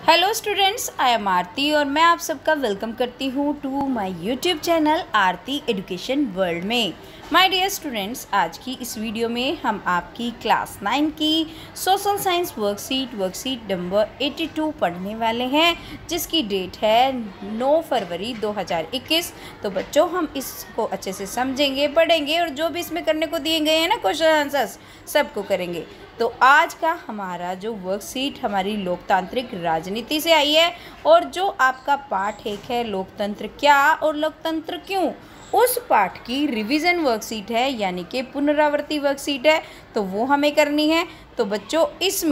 Hello students, I am Aarti और मैं आप सबका वेलकम करती हूँ to my YouTube channel Aarti education world में। माय डियर स्टूडेंट्स, आज की इस वीडियो में हम आपकी क्लास 9 की सोशल साइंस वर्कशीट नंबर 82 पढ़ने वाले हैं, जिसकी डेट है 9 फरवरी 2021। तो बच्चों, हम इसको अच्छे से समझेंगे, पढ़ेंगे और जो भी इसमें करने को दिए गए हैं ना क्वेश्चन आंसर्स, सबको करेंगे। तो आज का हमारा जो वर्कशीट हमारी लोकतांत्रिक राजनीति से आई है और जो आपका पाठ 1 है लोकतंत्र क्या और लोकतंत्र क्यों, उस पाठ की रिवीजन वर्कशीट है, यानी कि पुनरावृत्ति वर्कशीट है। तो वो हमें करनी है। तो बच्चों,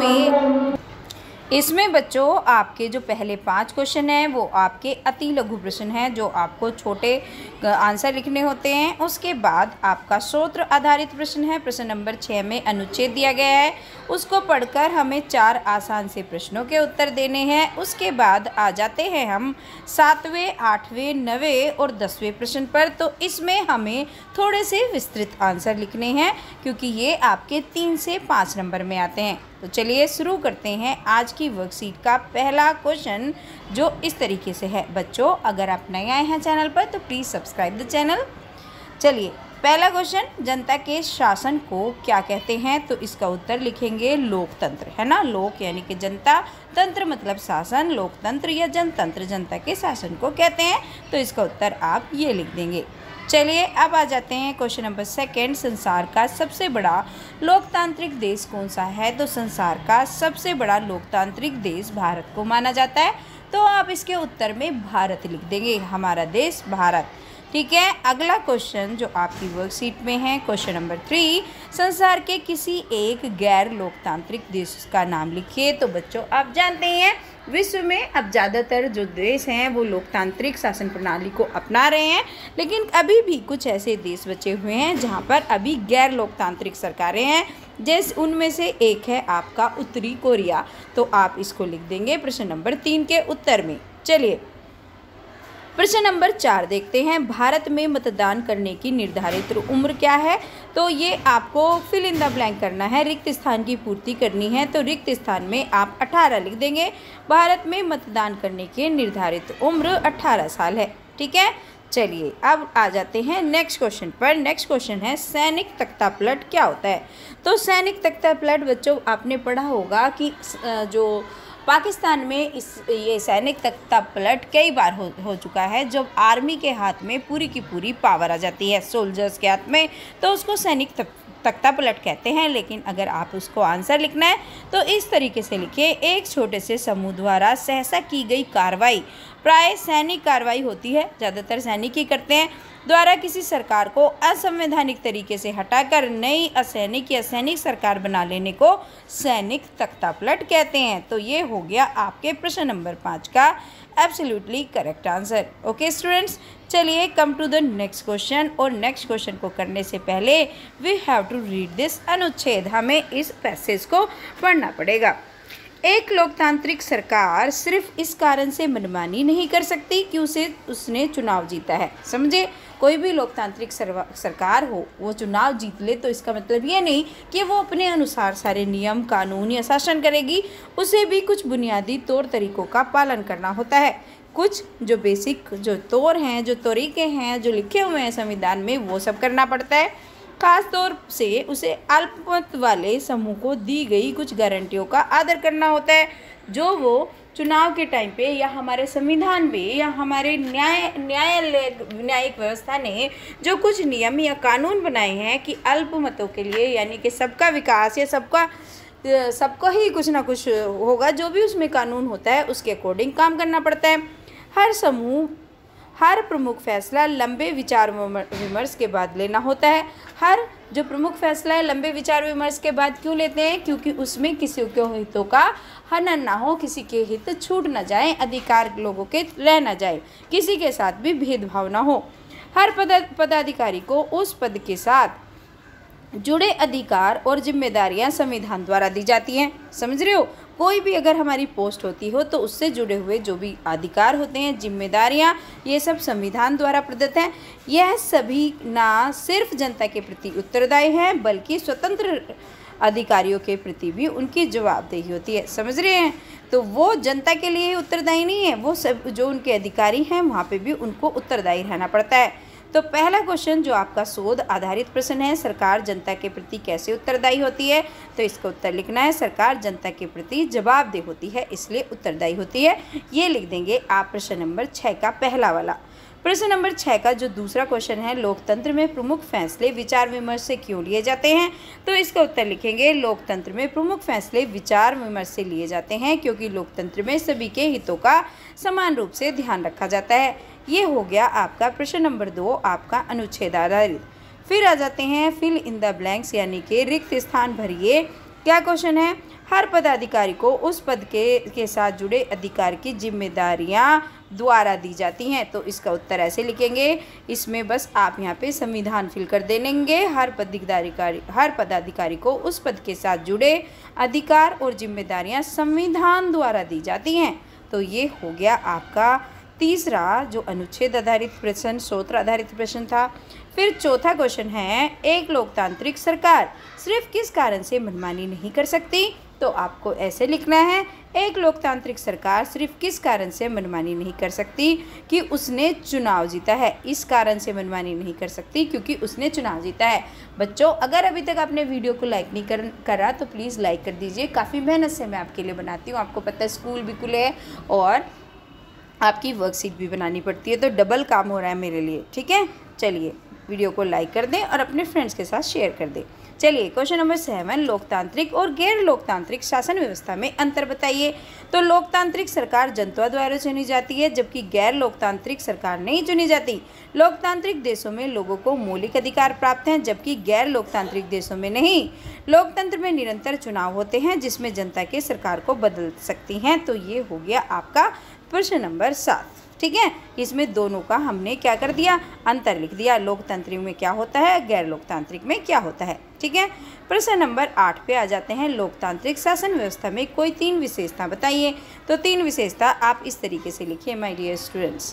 इसमें बच्चों आपके जो पहले 5 क्वेश्चन हैं वो आपके अति लघु प्रश्न हैं, जो आपको छोटे आंसर लिखने होते हैं। उसके बाद आपका सूत्र आधारित प्रश्न है। प्रश्न नंबर 6 में अनुच्छेद दिया गया है, उसको पढ़कर हमें 4 आसान से प्रश्नों के उत्तर देने हैं। उसके बाद आ जाते हैं हम 7वें, 8वें, 9वें और 10वें प्रश्न पर। तो इसमें हमें थोड़े से विस्तृत आंसर लिखने हैं, क्योंकि ये आपके 3 से 5 नंबर में आते हैं। तो चलिए शुरू करते हैं आज की वर्कशीट का पहला क्वेश्चन, जो इस तरीके से है। बच्चों, अगर आप नए आए हैं चैनल पर तो प्लीज़ सब्सक्राइब द चैनल। चलिए, पहला क्वेश्चन, जनता के शासन को क्या कहते हैं? तो इसका उत्तर लिखेंगे लोकतंत्र, है ना। लोक यानी कि जनता, तंत्र मतलब शासन, लोकतंत्र या जनतंत्र जनता के शासन को कहते हैं। तो इसका उत्तर आप ये लिख देंगे। चलिए, अब आ जाते हैं क्वेश्चन नंबर 2। संसार का सबसे बड़ा लोकतांत्रिक देश कौन सा है? तो संसार का सबसे बड़ा लोकतांत्रिक देश भारत को माना जाता है। तो आप इसके उत्तर में भारत लिख देंगे, हमारा देश भारत। ठीक है। अगला क्वेश्चन जो आपकी वर्कशीट में है, क्वेश्चन नंबर 3, संसार के किसी एक गैर लोकतांत्रिक देश का नाम लिखिए। तो बच्चों, आप जानते हैं विश्व में अब ज़्यादातर जो देश हैं वो लोकतांत्रिक शासन प्रणाली को अपना रहे हैं, लेकिन अभी भी कुछ ऐसे देश बचे हुए हैं जहां पर अभी गैर लोकतांत्रिक सरकारें हैं। जैसे उनमें से एक है आपका उत्तरी कोरिया। तो आप इसको लिख देंगे प्रश्न नंबर 3 के उत्तर में। चलिए, प्रश्न नंबर 4 देखते हैं। भारत में मतदान करने की निर्धारित उम्र क्या है? तो ये आपको फिल इन द ब्लैंक करना है, रिक्त स्थान की पूर्ति करनी है। तो रिक्त स्थान में आप 18 लिख देंगे। भारत में मतदान करने की निर्धारित उम्र 18 साल है। ठीक है। चलिए, अब आ जाते हैं नेक्स्ट क्वेश्चन पर। नेक्स्ट क्वेश्चन है, सैनिक तख्तापलट क्या होता है? तो सैनिक तख्तापलट बच्चों, आपने पढ़ा होगा कि जो पाकिस्तान में ये सैनिक तख्तापलट कई बार हो चुका है। जब आर्मी के हाथ में पूरी की पूरी पावर आ जाती है, सोल्जर्स के हाथ में, तो उसको सैनिक तख्तापलट कहते हैं। लेकिन अगर आप उसको आंसर लिखना है तो इस तरीके से लिखिए, एक छोटे से समूह द्वारा सहसा की गई कार्रवाई, प्राय सैनिक कार्रवाई होती है, ज़्यादातर सैनिक ही करते हैं, द्वारा किसी सरकार को असंवैधानिक तरीके से हटाकर नई असैनिक या सैनिक सरकार बना लेने को सैनिक तख्तापलट कहते हैं। तो ये हो गया आपके प्रश्न नंबर 5 का absolutely correct answer. Okay students, चलिए come to the next question. और नेक्स्ट क्वेश्चन को करने से पहले we have to read this अनुच्छेद, हमें इस पैसेज को पढ़ना पड़ेगा। एक लोकतांत्रिक सरकार सिर्फ इस कारण से मनमानी नहीं कर सकती कि उसने चुनाव जीता है। समझे, कोई भी लोकतांत्रिक सरकार हो, वो चुनाव जीत ले तो इसका मतलब ये नहीं कि वो अपने अनुसार सारे नियम कानून या शासन करेगी। उसे भी कुछ बुनियादी तौर तरीकों का पालन करना होता है। कुछ जो बेसिक जो तौर हैं, जो तरीके हैं, जो लिखे हुए हैं संविधान में, वो सब करना पड़ता है। खास तौर से उसे अल्पमत वाले समूह को दी गई कुछ गारंटियों का आदर करना होता है, जो वो चुनाव के टाइम पे या हमारे संविधान में या हमारे न्यायिक व्यवस्था ने जो कुछ नियम या कानून बनाए हैं कि अल्पमतों के लिए, यानी कि सबका विकास या सबको ही कुछ ना कुछ होगा, जो भी उसमें कानून होता है उसके अकॉर्डिंग काम करना पड़ता है। हर प्रमुख फैसला लंबे विचार विमर्श के बाद लेना होता है। हर जो प्रमुख फैसला है लंबे विचार विमर्श के बाद क्यों लेते हैं? क्योंकि उसमें किसी के हितों का हनन ना हो, किसी के हित छूट ना जाए, अधिकार लोगों के रह ना जाए, किसी के साथ भी भेदभाव ना हो। हर पदाधिकारी को उस पद के साथ जुड़े अधिकार और जिम्मेदारियां संविधान द्वारा दी जाती हैं। समझ रहे हो, कोई भी अगर हमारी पोस्ट होती हो तो उससे जुड़े हुए जो भी अधिकार होते हैं, जिम्मेदारियां, ये सब संविधान द्वारा प्रदत्त हैं। यह सभी ना सिर्फ जनता के प्रति उत्तरदायी हैं, बल्कि स्वतंत्र अधिकारियों के प्रति भी उनकी जवाबदेही होती है। समझ रहे हैं? तो वो जनता के लिए उत्तरदायी नहीं है, वो सब जो उनके अधिकारी हैं वहाँ पे भी उनको उत्तरदायी रहना पड़ता है। तो पहला क्वेश्चन जो आपका शोध आधारित प्रश्न है, सरकार जनता के प्रति कैसे उत्तरदायी होती है, तो इसका उत्तर लिखना है सरकार जनता के प्रति जवाबदेह होती है, इसलिए उत्तरदायी होती है। ये लिख देंगे आप प्रश्न नंबर 6 का पहला वाला। प्रश्न नंबर 6 का जो दूसरा क्वेश्चन है, लोकतंत्र में प्रमुख फैसले विचार विमर्श से क्यों लिए जाते हैं, तो इसका उत्तर लिखेंगे लोकतंत्र में प्रमुख फैसले विचार विमर्श से लिए जाते हैं क्योंकि लोकतंत्र में सभी के हितों का समान रूप से ध्यान रखा जाता है। ये हो गया आपका प्रश्न नंबर 2, आपका अनुच्छेद आधारित। फिर आ जाते हैं फिल इन द ब्लैंक्स, यानी कि रिक्त स्थान भरिए। क्या क्वेश्चन है? हर पदाधिकारी को उस पद के साथ जुड़े अधिकार की जिम्मेदारियां द्वारा दी जाती हैं, तो इसका उत्तर ऐसे लिखेंगे। इसमें बस आप यहाँ पे संविधान फिल कर देंगे। हर पदाधिकारी को उस पद के साथ जुड़े अधिकार और जिम्मेदारियां संविधान द्वारा दी जाती हैं। तो ये हो गया आपका तीसरा जो अनुच्छेद आधारित प्रश्न, सूत्र आधारित प्रश्न था। फिर चौथा क्वेश्चन है, एक लोकतांत्रिक सरकार सिर्फ किस कारण से मनमानी नहीं कर सकती, तो आपको ऐसे लिखना है एक लोकतांत्रिक सरकार सिर्फ किस कारण से मनमानी नहीं कर सकती कि उसने चुनाव जीता है। इस कारण से मनमानी नहीं कर सकती क्योंकि उसने चुनाव जीता है। बच्चों, अगर अभी तक आपने वीडियो को लाइक नहीं करा तो प्लीज़ लाइक कर दीजिए। काफ़ी मेहनत से मैं आपके लिए बनाती हूँ। आपको पता है स्कूल भी खुले है और आपकी वर्कशीट भी बनानी पड़ती है, तो डबल काम हो रहा है मेरे लिए। ठीक है, चलिए वीडियो को लाइक कर दें और अपने फ्रेंड्स के साथ शेयर कर दें। चलिए क्वेश्चन नंबर 7, लोकतांत्रिक और गैर लोकतांत्रिक शासन व्यवस्था में अंतर बताइए। तो लोकतांत्रिक सरकार जनता द्वारा चुनी जाती है जबकि गैर लोकतांत्रिक सरकार नहीं चुनी जाती। लोकतांत्रिक देशों में लोगों को मौलिक अधिकार प्राप्त हैं जबकि गैर लोकतांत्रिक देशों में नहीं। लोकतंत्र में निरंतर चुनाव होते हैं जिसमें जनता के सरकार को बदल सकती हैं। तो ये हो गया आपका प्रश्न नंबर 7। ठीक है, इसमें दोनों का हमने क्या कर दिया, अंतर लिख दिया। लोकतांत्रिक में क्या होता है, गैर लोकतांत्रिक में क्या होता है। ठीक है, प्रश्न नंबर 8 पे आ जाते हैं। लोकतांत्रिक शासन व्यवस्था में कोई 3 विशेषता बताइए। तो 3 विशेषता आप इस तरीके से लिखिए माय डियर स्टूडेंट्स।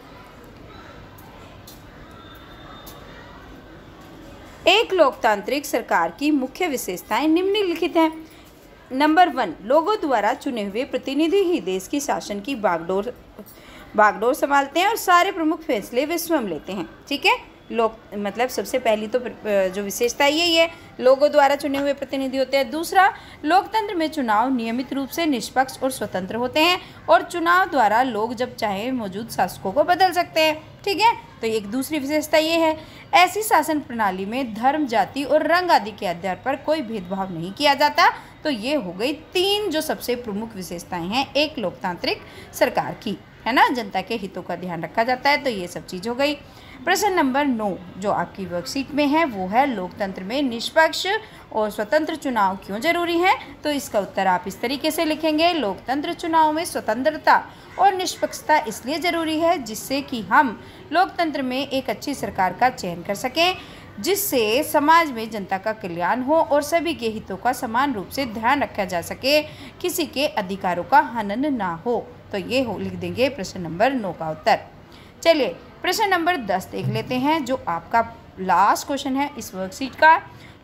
एक लोकतांत्रिक सरकार की मुख्य विशेषताएं निम्नलिखित हैं। नंबर 1, लोगों द्वारा चुने हुए प्रतिनिधि ही देश की शासन की बागडोर संभालते हैं और सारे प्रमुख फैसले वे स्वयं लेते हैं। ठीक है, मतलब सबसे पहली तो जो विशेषता यही है, लोगों द्वारा चुने हुए प्रतिनिधि होते हैं। दूसरा, लोकतंत्र में चुनाव नियमित रूप से निष्पक्ष और स्वतंत्र होते हैं और चुनाव द्वारा लोग जब चाहे मौजूद शासकों को बदल सकते हैं। ठीक है, तो एक दूसरी विशेषता ये है। ऐसी शासन प्रणाली में धर्म, जाति और रंग आदि के आधार पर कोई भेदभाव नहीं किया जाता। तो ये हो गई 3 जो सबसे प्रमुख विशेषताएं हैं एक लोकतांत्रिक सरकार की, है ना। जनता के हितों का ध्यान रखा जाता है। तो ये सब चीज़ हो गई। प्रश्न नंबर 9 जो आपकी वर्कशीट में है वो है लोकतंत्र में निष्पक्ष और स्वतंत्र चुनाव क्यों जरूरी है। तो इसका उत्तर आप इस तरीके से लिखेंगे। लोकतंत्र चुनाव में स्वतंत्रता और निष्पक्षता इसलिए ज़रूरी है जिससे कि हम लोकतंत्र में एक अच्छी सरकार का चयन कर सकें जिससे समाज में जनता का कल्याण हो और सभी के हितों का समान रूप से ध्यान रखा जा सके, किसी के अधिकारों का हनन ना हो। तो ये लिख देंगे प्रश्न नंबर 9 का उत्तर। चलिए प्रश्न नंबर 10 देख लेते हैं जो आपका लास्ट क्वेश्चन है इस वर्कशीट का।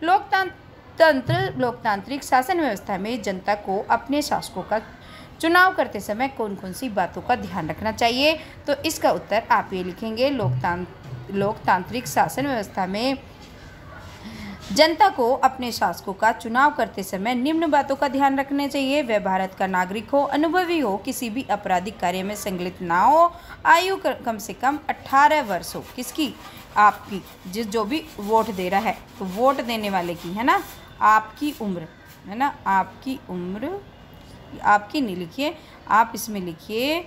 लोकतांत्रिक शासन व्यवस्था में जनता को अपने शासकों का चुनाव करते समय कौन कौन सी बातों का ध्यान रखना चाहिए। तो इसका उत्तर आप ये लिखेंगे। लोकतांत्रिक शासन व्यवस्था में जनता को अपने शासकों का चुनाव करते समय निम्न बातों का ध्यान रखना चाहिए। वह भारत का नागरिक हो, अनुभवी हो, किसी भी आपराधिक कार्य में संलिप्त ना हो, आयु कम से कम 18 वर्ष हो। किसकी? आपकी, जो भी वोट दे रहा है, तो वोट देने वाले की, है ना। आपकी उम्र, है ना, आपकी उम्र, आपकी नहीं लिखिए, आप इसमें लिखिए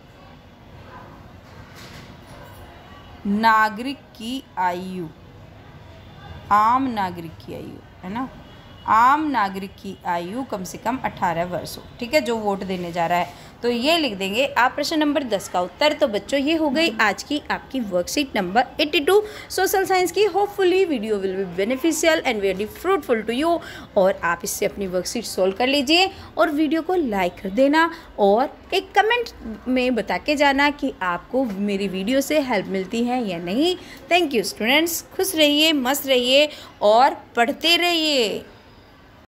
नागरिक की आयु, आम नागरिक की आयु, है ना। आम नागरिक की आयु कम से कम 18 वर्ष हो। ठीक है, जो वोट देने जा रहा है। तो ये लिख देंगे आप प्रश्न नंबर 10 का उत्तर। तो बच्चों ये हो गई आज की आपकी वर्कशीट नंबर 82 सोशल साइंस की। Hopefully video will be beneficial and very fruitful to you. और आप इससे अपनी वर्कशीट सोल्व कर लीजिए और वीडियो को लाइक कर देना और एक कमेंट में बता के जाना कि आपको मेरी वीडियो से हेल्प मिलती है या नहीं। थैंक यू स्टूडेंट्स, खुश रहिए, मस्त रहिए और पढ़ते रहिए।